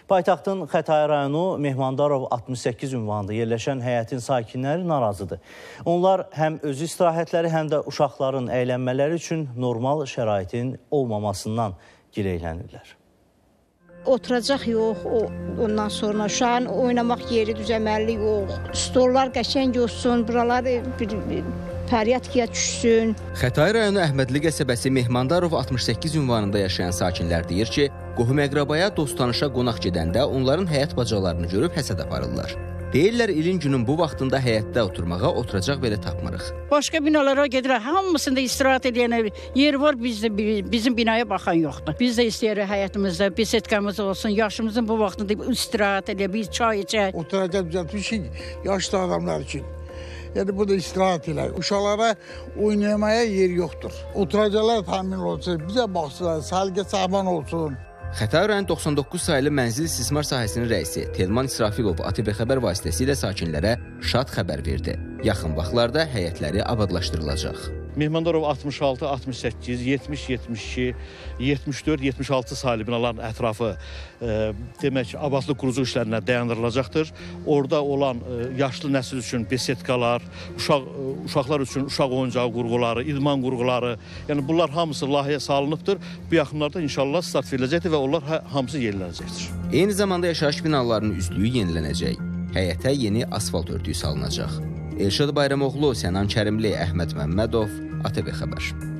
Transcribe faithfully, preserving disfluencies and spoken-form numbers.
Paytaxtın Xətai rayonu Mehmandarov altmış səkkiz ünvanında yerləşən həyətin sakinləri narazıdır. Onlar həm özü istirahətləri, həm də uşaqların əylənmələri üçün normal şəraitin olmamasından gileylənirlər. Oturacaq yox, ondan sonra uşağın oynamaq yeri düzəməlli yox. Stollar qəşəng olsun, buralar bir fəryadkiyə düşsün. Xətai rayonu Əhmədli qəsəbəsi Mehmandarov altmış səkkiz ünvanında yaşayan sakinlər deyir ki, qohum-əqrabaya, dost-tanışa qonaq gedəndə onların həyət bacalarını görüb həsəd aparırlar. Deyirlər, ilin günün bu vaxtında həyətdə oturmağa oturacaq belə tapmırıq. Başqa binalara gedirək, hamısında istirahət edən yer var, bizdə, bizim binaya baxan yoxdur. Biz də istəyirik həyətimizdə, besetkamız olsun, yaşımızın bu vaxtında istirahət edə, bir çay içək. Oturacaq düzəltmişik yaşlı adamlar üçün. Yəni, bu da istirahət elə. Uşaqlara oynamaya yer yoxdur. Oturacaqlar təmin olsun, bizə baxsınlar, səlqə sahman olsun. Xətai rayon doxsan doqquz sayılı mənzil istismar sahəsinin rəisi Telman İsrafilov A T V xəbər vasitəsilə sakinlərə şad xəbər verdi. Yaxın vaxtlarda həyətləri abadlaşdırılacaq. Mehmandarov altmış altı, altmış səkkiz, yetmiş, yetmiş iki, yetmiş dörd, yetmiş altı sayılı binaların ətrafı e, demək abadlıq quruculuq işlərinə dayandırılacaqdır. Orada olan e, yaşlı nəsil üçün besetkalar, uşaq, e, uşaqlar üçün uşaq oyuncağı qurğuları, idman qurğuları, yəni bunlar hamısı layihəyə salınıbdır. Bu yaxınlarda inşallah start veriləcəkdir və onlar hamısı yenilənəcəkdir. Eyni zamanda yaşayış binalarının üzlüyü yenilənəcək. Həyətə yeni asfalt örtüyü salınacaq. Elşad Bayramoğlu, Sənan Kərimli, Əhməd Məmmədov, A T V xəbər.